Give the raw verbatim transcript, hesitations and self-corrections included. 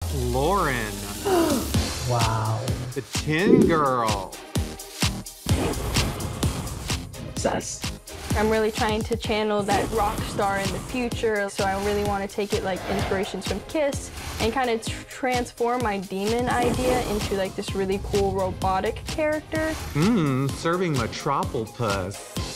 Lauren. Wow. The Tin Girl. Obsessed. I'm really trying to channel that rock star in the future, so I really want to take it like inspirations from Kiss and kind of tr transform my demon idea into like this really cool robotic character. Mmm, serving Metropopus.